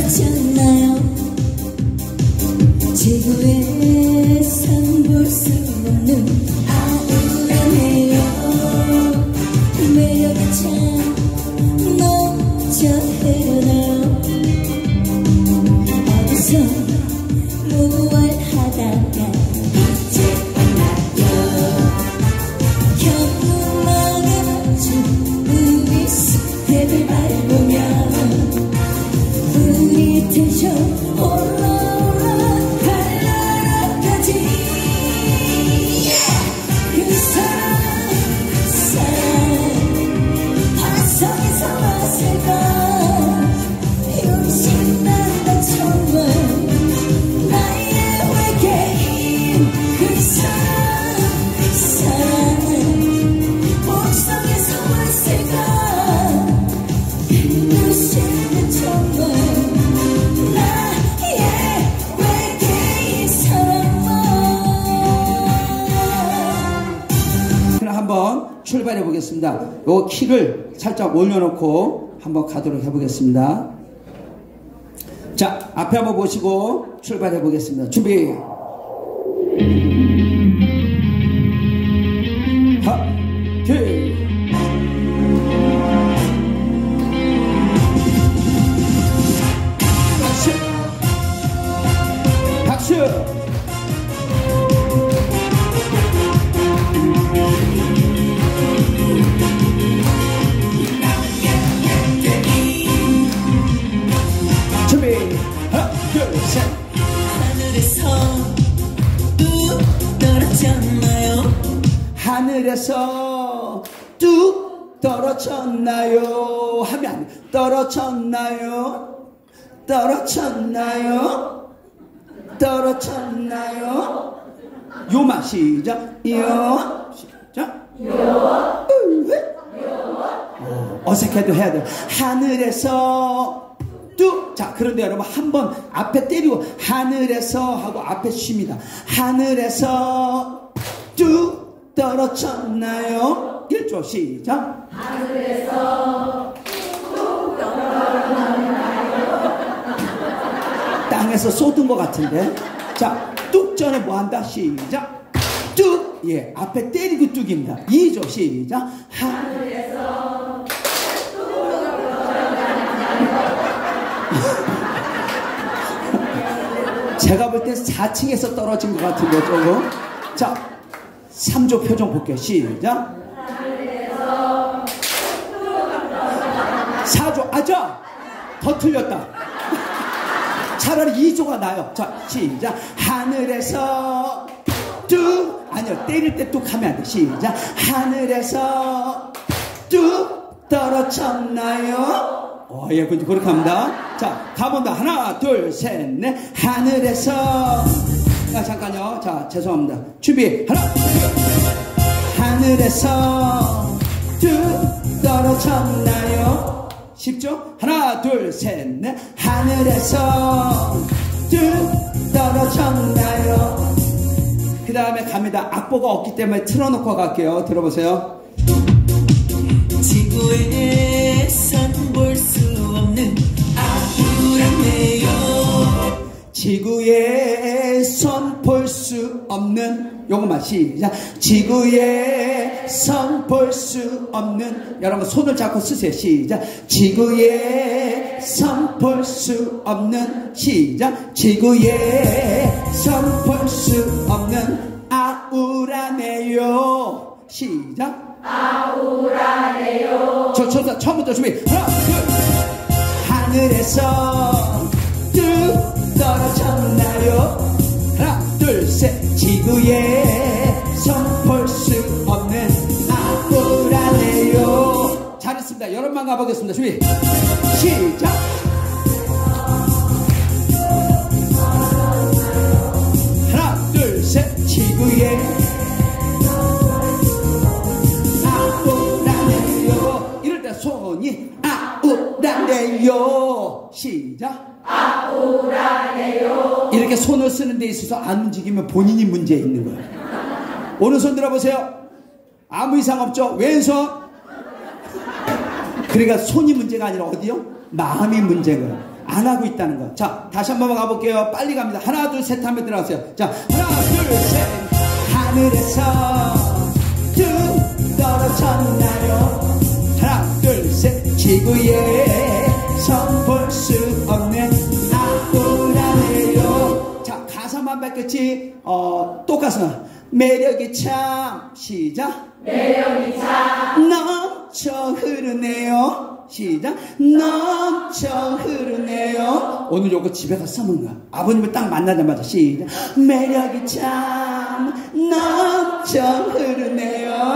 떨어졌나요? 지구에선 볼 수 없는 아우라네요. 매력이 참 넘쳐 흐르나요? 어디서 무얼 하다가 이제 만나요. 현무막에 맞춘 우리 숲을 밟으며 우리 등쳐 올라올라 달려라까지 그 사랑 화성에서 왔을까 용신난다 정말 나의 외계인 그 사랑은 목성에서 왔을까 용신난 정말 나의 외계인 사랑은. 그럼 한번 출발해 보겠습니다. 요 키를 살짝 올려놓고 한번 가도록 해보겠습니다. 자, 앞에 한번 보시고 출발해 보겠습니다. 준비. 하트. 박수. 박수. 준비. 하나, 둘, 셋. 하늘에서 뚝 떨어졌나요? 하늘에서 뚝 떨어졌나요? 하면 떨어졌나요? 떨어졌나요? 떨어졌나요? 요만 시작. 요 시작. 요. 어색해도 해야 돼요. 하늘에서 뚝. 자, 그런데 여러분 한번 앞에 때리고 하늘에서 하고 앞에 쉽니다. 하늘에서 뚝 떨어졌나요? 1조 시작. 하늘에서 뚝 떨어졌나요? 땅에서 쏟은 것 같은데. 자, 뚝 전에 뭐 한다? 시작. 뚝. 예, 앞에 때리고 뚝입니다. 2조 시작. 하늘에서 제가 볼 때 4층에서 떨어진 것 같은데 조금. 자, 3조 표정 볼게요. 시작. 4조. 아자, 더 틀렸다. 차라리 2조가 나요. 자, 시작. 하늘에서 뚝. 아니요, 때릴 때 뚝 하면 안 돼. 시작. 하늘에서 뚝 떨어졌나요? 예, 그렇게 합니다. 자, 가본다. 하나, 둘, 셋, 넷. 하늘에서. 아, 잠깐요. 자, 죄송합니다. 준비. 하나, 둘. 하늘에서 뚝 떨어졌나요? 쉽죠? 하나, 둘, 셋, 넷. 하늘에서 뚝 떨어졌나요? 그 다음에 갑니다. 악보가 없기 때문에 틀어놓고 갈게요. 들어보세요. 지구에선 볼 수 없는 아우라네요. 지구에선 볼 수 없는. 요것만 시작. 지구에선 볼 수 없는. 여러분 손을 잡고 쓰세요. 시작. 지구에선 볼 수 없는. 시작. 지구에선 볼 수 없는 아우라네요. 시작. 아우라네요. 처음부터 준비. 하나, 둘. 하늘에서 뚝 떨어졌나요? 하나, 둘, 셋. 지구에선 볼 수 없는 아우라네요. 잘했습니다. 여러분만 가보겠습니다. 준비. 시작. 하나, 둘, 셋. 지구에 손이 아우라네요. 시작. 아우라네요. 이렇게 손을 쓰는 데 있어서 안 움직이면 본인이 문제 있는 거예요. 오른손 들어보세요. 아무 이상 없죠? 왼손. 그러니까 손이 문제가 아니라 어디요? 마음이 문제인 거예요. 안 하고 있다는 거. 자, 다시 한번 가볼게요. 빨리 갑니다. 하나, 둘, 셋 하면 들어가세요. 자, 하나, 둘, 셋. 하늘에서 뚝 떨어졌나요? 하나, 둘, 셋. 지구에서 볼 수 없는 아우라네요. 자, 가사만 밝혔지. 또 가사. 매력이 참. 시작. 매력이 참 넘쳐 흐르네요. 시작. 넘쳐 흐르네요. 오늘 요거 집에 가서 써먹는 거야. 아버님을 딱 만나자마자 시작. 매력이 참 넘쳐 흐르네요.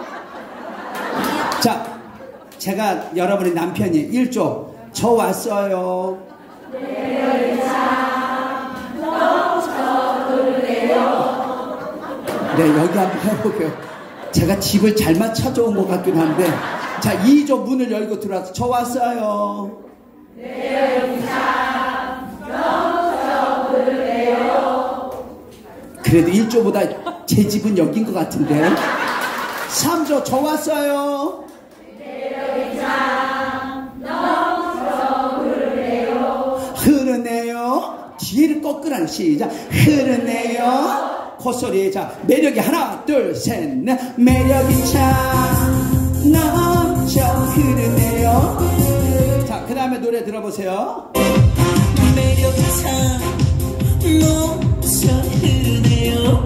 자, 제가 여러분의 남편이 1조. 저 왔어요. 매력이 참 넘쳐 흐르네요. 네, 여기 한번 해볼게요. 제가 집을 잘만 찾아온 것 같긴 한데. 자, 2조 문을 열고 들어와서 저 왔어요. 매력이 참 넘쳐 흐르네요. 그래도 1조보다 제 집은 여긴 것 같은데. 3조 저 왔어요. 매력이 참 넘쳐 흐르네요. 흐르네요. 뒤를 꺾으라는 시작. 흐르네요. 콧소리. 자, 매력이 하나, 둘, 셋, 넷. 매력이 참 넘쳐 흐르네요. 자, 그 다음에 노래 들어보세요. 매력이 참 넘쳐 흐르네요.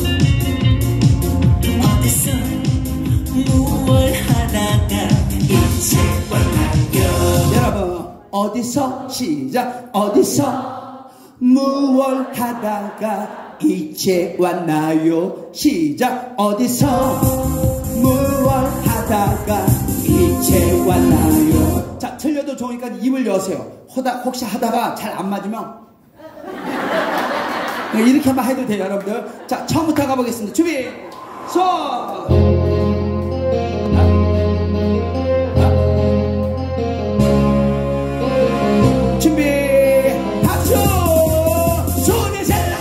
어디서 무얼 하다가 이제 왔나요? 여러분, 어디서 시작. 어디서 무얼 하다가 이제 왔나요? 시작. 어디서 무얼 하다가 이제 왔나요? 자, 틀려도 좋으니까 입을 여세요. 혹시 하다가 잘 안 맞으면 네, 이렇게 한번 해도 돼요, 여러분들. 자, 처음부터 가보겠습니다. 준비, 손. 준비, 박수. 손을 셀러.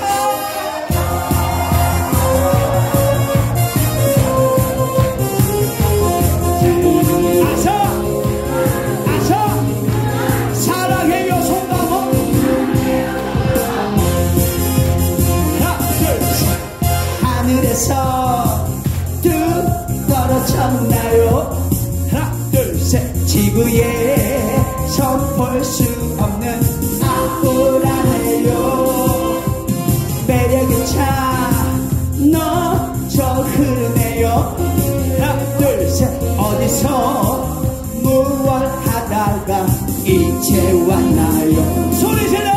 아서 사랑해요 손담어. 하나, 둘, 셋. 하늘에서 뚝 떨어졌나요? 하나, 둘, 셋. 지구에서 볼 수 없는 아우라네요. 매력이 참 넘쳐 흐르네요. 하나, 둘, 셋. 어디서 무얼 하다가 이제 왔나요? 소리 질러!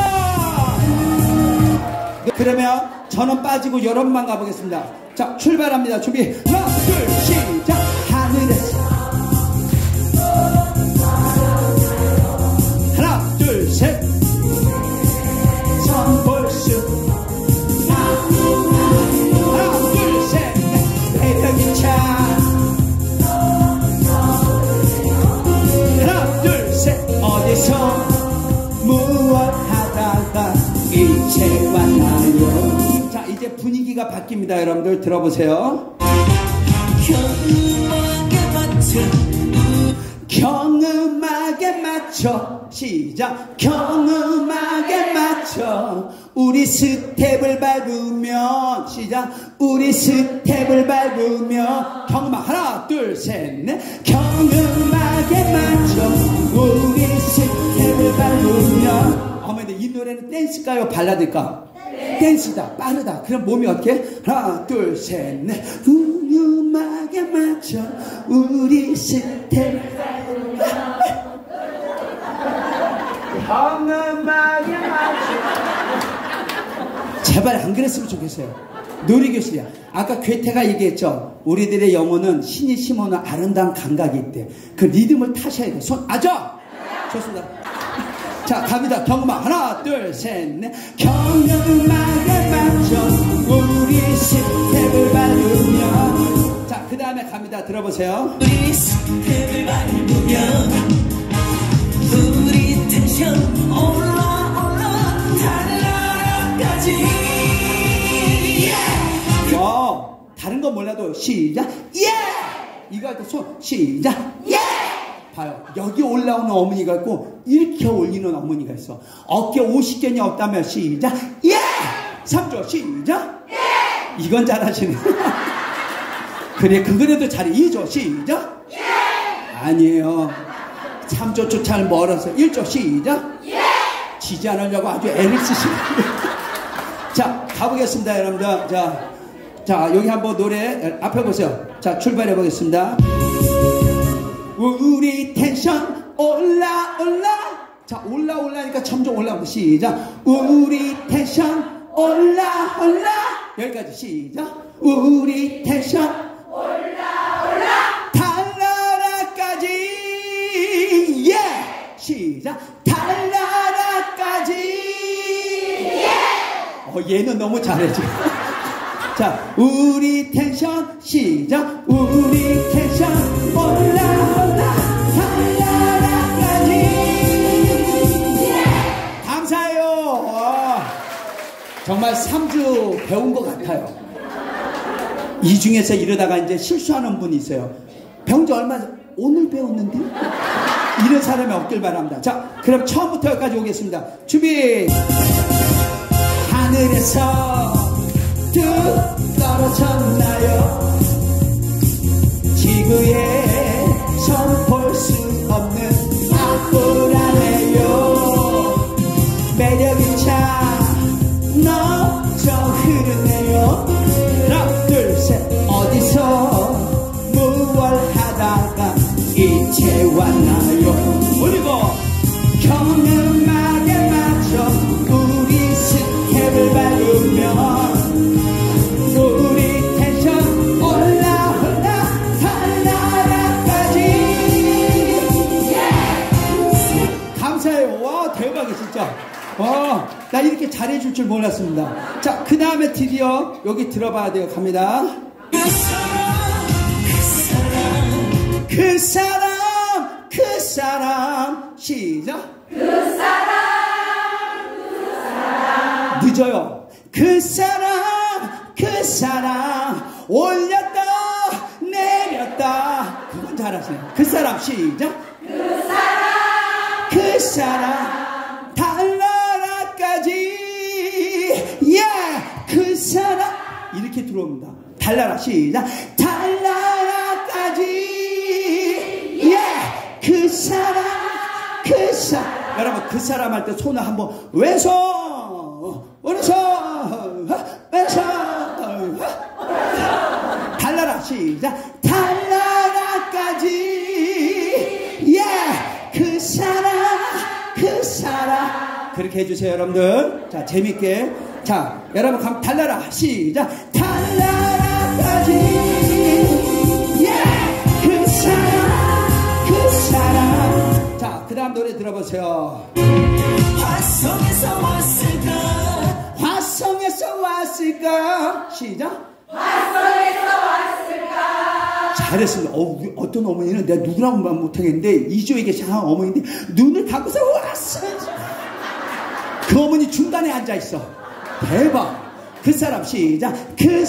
그러면 저는 빠지고 여러분만 가보겠습니다. 자, 출발합니다. 준비. 하나, 둘, 시작. 하늘에서 하나, 둘, 셋. 선 볼 수. 하나, 둘, 셋. 매력이 참. 하나, 둘, 셋. 어디서 무얼 하다가 이제 왔나요? 자, 이제 분위기가 바뀝니다. 여러분들 들어보세요. 경음악에 맞춰 시작. 경음악에 맞춰 우리 스텝을 밟으면 시작. 우리 스텝을 밟으면 경음악 하나 둘 셋 넷. 경음악에 맞춰 우리 스텝을 밟으면. 근데 이 노래는 댄스일까요? 발라드일까? 댄스다. 빠르다. 그럼 몸이 어떻게? 하나 둘 셋 넷. 음악에 맞춰 우리 스텝. 음악에 맞춰. 제발 안 그랬으면 좋겠어요. 놀이교실이야. 아까 괴테가 얘기했죠. 우리들의 영혼은 신이 심어놓은 아름다운 감각이 있대. 그 리듬을 타셔야 돼. 손 아죠? 좋습니다. 자, 갑니다. 경음악 하나 둘 셋 넷. 경음악에 맞춰 우리 스텝을 밟으면. 자, 그 다음에 갑니다. 들어보세요. 우리 스텝을 밟으면 우리 텐션 올라 달라까지. 다른 건 몰라도 시작. 예! 이거 할 때 손 시작. 예! 봐요. 여기 올라오는 어머니가 있고 이렇게 올리는 어머니가 있어. 어깨 50개냐 없다면 시작. 예! 3조 시작. 예! 이건 잘하시네. 그래 그거라도 잘해. 2조 시작. 예! 아니에요. 3조 쫓아는 멀어서 1조 시작. 예! 지지 않으려고 아주 애를 쓰시네. 자 가보겠습니다 여러분들. 자 여기 한번 노래 앞에 보세요. 자 출발해 보겠습니다. 우리 텐션 올라 자 올라니까 점점 올라옵니다. 시작. 우리 텐션 올라 여기까지 시작. 우리 텐션 올라 달나라까지 예 시작. 달나라까지 예 얘는 너무 잘해 지금. 자 우리 텐션 시작. 우리 텐션 올라 달나라까지 예 감사해요. 정말 3주 배운 것 같아요. 이 중에서 이러다가 이제 실수하는 분이 있어요. 배운 지 얼마 오늘 배웠는데 이런 사람이 없길 바랍니다. 자 그럼 처음부터 여기까지 오겠습니다. 준비. 하늘에서 뚝 떨어졌나요? 지구에 손 볼 수 없는 아프라네요. 매력이 참 넘쳐 흐르네요. 하나 둘 셋 어디서 무얼 하다가 이제 왔나요? 그리고 경음악에 맞춰 우리 스텝을 밟으면 우리 텐션 올라 달나라까지 감사해요. 와 대박이야 진짜. 나 이렇게 잘해줄 줄 몰랐습니다. 자 그 다음에 드디어 여기 들어봐야 돼요. 갑니다. 그 사람 시작. 그 사람 늦어요. 그 사람 올렸다 내렸다 그건 잘하시네요. 그 사람 시작. 그 사람 달나라까지 예 그 사람 이렇게 들어옵니다. 달나라 시작. 달나라까지 예 그 사람 여러분 그 사람 할 때 손을 한번 왼손 오른손 왼손 달나라 시작. 달나라까지 예 그 사람 그렇게 해주세요 여러분들. 자 재밌게. 자 여러분 달나라 시작. 달나라까지 예 그 사람 자 그 다음 노래 들어보세요. 화성에서 왔을까 시작. 화성에서 왔을까 잘했습니다. 어떤 어머니는 내가 누구라고 말 못하겠는데 2조에 계신 어머니인데 눈을 감고서 왔어. 그 어머니 중간에 앉아있어. 대박. 그 사람 시작. 그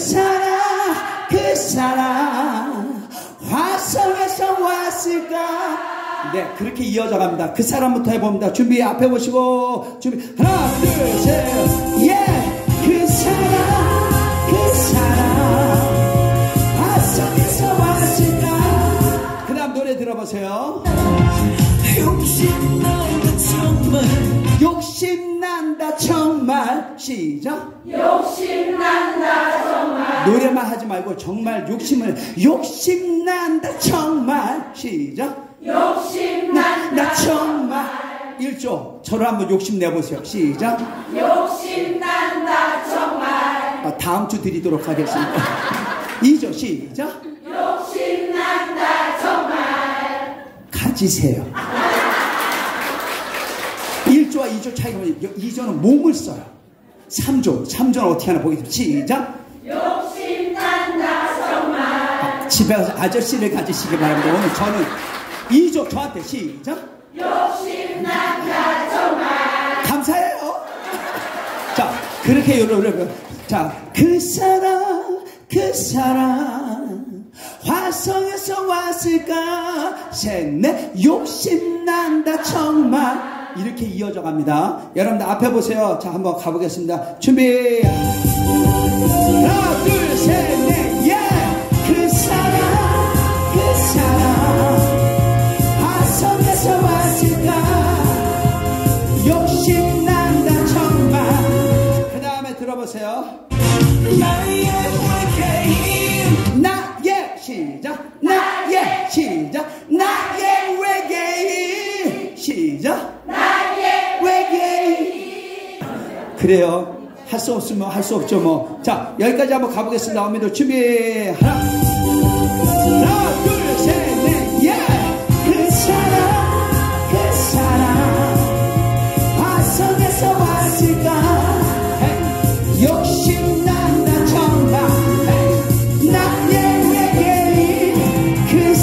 사람 화성에서 왔을까 네 그렇게 이어져 갑니다. 그 사람부터 해봅니다. 준비 앞에 보시고 준비 하나 둘 셋 예 그 사람 화성에서 왔을까 그 다음 노래 들어보세요. 욕심난다 정말 시작. 욕심난다 정말 노래만 하지 말고 정말 욕심난다 정말 시작. 욕심난다 정말 1조 저를 한번 욕심내보세요. 시작. 욕심난다 정말 다음 주 드리도록 하겠습니다. 2조 시작. 욕심난다 정말 가지세요. 1조와 2조 차이가 뭐냐. 2조는 몸을 써요. 3조는 어떻게 하나 보겠습니다. 시작. 욕심난다 정말 집에 가서 아저씨를 가지시기 바랍니다. 오늘 저는 2조 저한테 시작. 욕심난다 정말 감사해요. 자 그렇게 여러분 자 그 사람 화성에서 왔을까 셋넷 욕심난다 정말 이렇게 이어져 갑니다. 여러분들 앞에 보세요. 자 한번 가보겠습니다. 준비 하나 둘 셋 넷 예! 그 사람 화성에서 왔을까 욕심난다 정말 그 다음에 들어보세요. 나의 외계인 나의 시작 나의 시작 나의 외계인 시작 나의 외계인 그래요. 할 수 없으면 할 수 없죠 뭐. 자 여기까지 한번 가보겠습니다. 어머니들 준비 하나 둘 셋 넷 예! 그 사람 화성에서 왔을까 욕심난다 정말 나의 외계인 그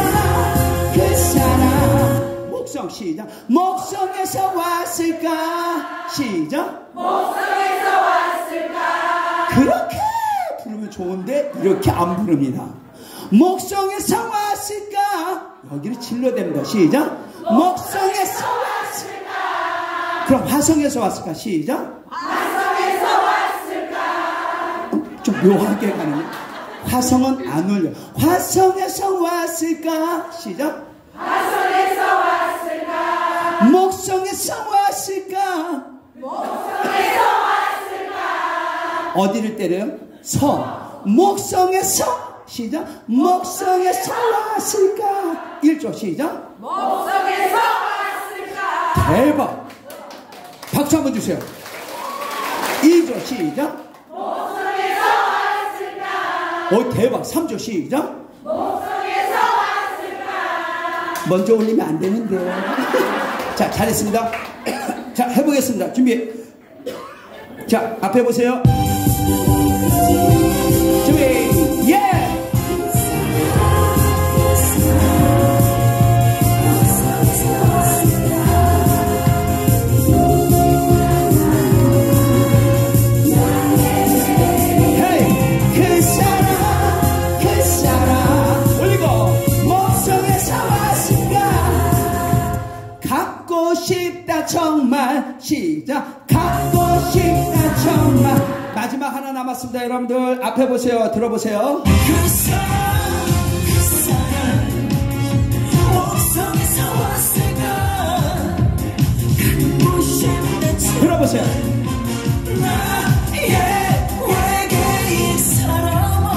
사람 목성 시작 목성에서 왔을까 시작 목성에서 왔을까 그렇게 부르면 좋은데 이렇게 안 부릅니다. 목성에서 왔을까 여기를 질러댑니다. 시작 목성에서 왔을까 그럼 화성에서 왔을까 시작 화성에서 왔을까 좀 묘하게 가는 화성은 안 올려 화성에서 왔을까 시작 화성에서 왔을까 목성에서 왔을까 목성에서 왔을까 어디를 때려요? 서 목성에서 시작 목성에서 왔을까 1조 시작 목성에서 왔을까 대박 박수 한번 주세요. 2조 시작 목성에서 왔을까 대박 3조 시작 목성에서 왔을까 먼저 올리면 안 되는데 자 잘했습니다. 자 해보겠습니다. 준비 자 앞에 보세요. 준비 예! 싶다 정말 시작 갖고 싶다 정말 마지막 하나 남았습니다. 여러분들 앞에 보세요. 들어보세요. 그 사람 목성에서 왔을까 갖고 싶다 들어보세요. 나의 외계인 사람아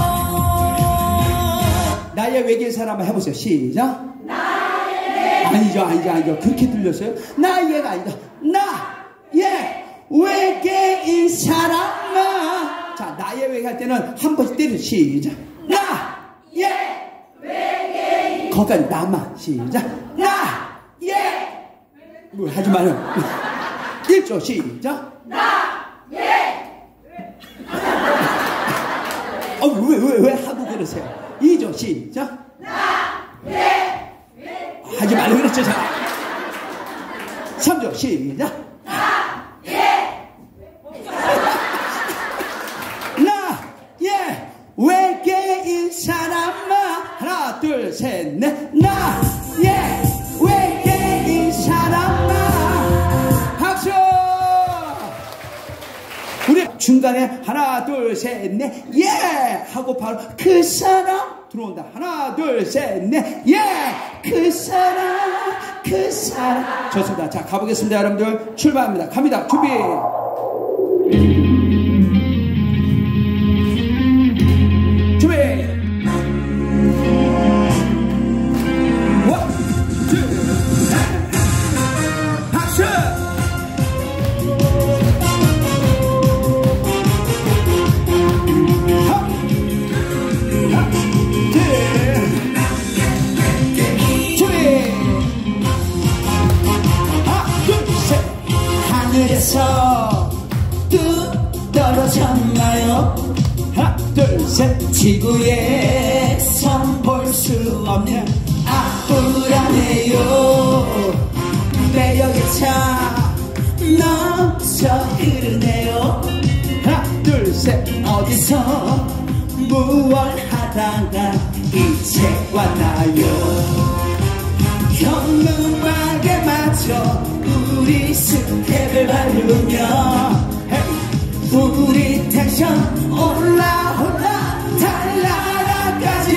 나의 외계인 사람을 해보세요. 시작 아니죠 그렇게 들렸어요? 나의가 아니다 나의 외계인 사람아 자 나의 외계인 할 때는 한 번씩 때려 시작 나의 외계인 거기까지 나만 시작 나의 뭐 하지 마요 1조 시작 나의 왜 하고 그러세요 2조 시작 나의 하지 말고 그랬죠. 자 3조 시작 나의 외계인 사람아 하나 둘 셋 넷 나의 외계인 사람아 박수 우리 중간에 하나 둘 셋 넷 예 하고 바로 그 사람 들어온다. 하나 둘 셋 넷 예! 그 사람 좋습니다. 자 가보겠습니다. 여러분들 출발합니다. 갑니다. 준비 준비 원, 투, 박수 하늘에서 뚝 떨어졌나요? 하나 둘 셋 지구에선 볼 수 없는 아프라네요 매력의 차 넘쳐 흐르네요 하나 둘 셋 어디서 무얼 하다가 이제 왔나요? 현무막에 맞춰 우리 스텝을 밟으며 우리 텐션 올라 달라라까지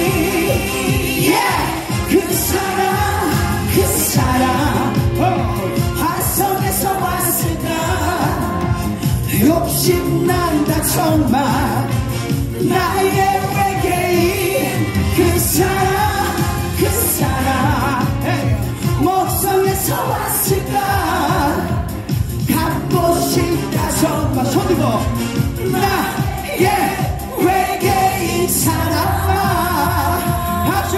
그 사람 화성에서 왔을까 욕심난다 정말 나의 외계인 그 사람 목성에서 왔을까 갖고 싶다 정말 손 들고 나의 외계인 사람아 박수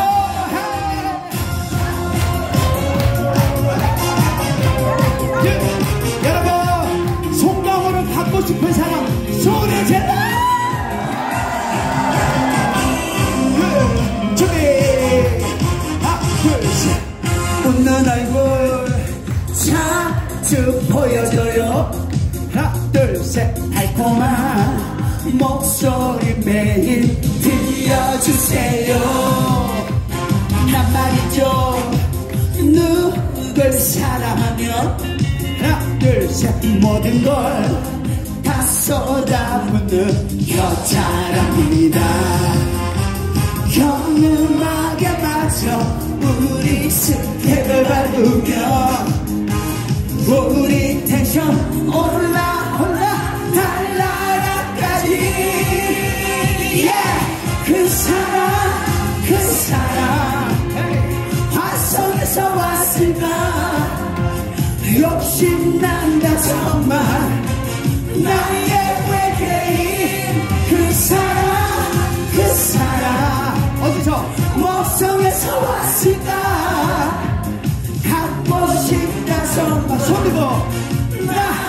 여러분 송강호를 갖고 싶은 사람 소리 질러 준비 하나 둘 셋 웃는 얼굴 자주 보여줘요 하나 둘 셋 달콤한 목소리 매일 들려주세요 난 말이죠 누굴 사랑하면 하나 둘 셋 모든 걸 다 쏟아붓는 여자랍니다 현음악에 맞춰 우리 스텝을 밟으며 우리 텐션 올라 달라라까지 그 사람 화성에서 왔을까 욕심난다 정말 나의 외계인 그 사람 어디서 목성에서 왔을까 갖고 싶다 정말 손 들고 나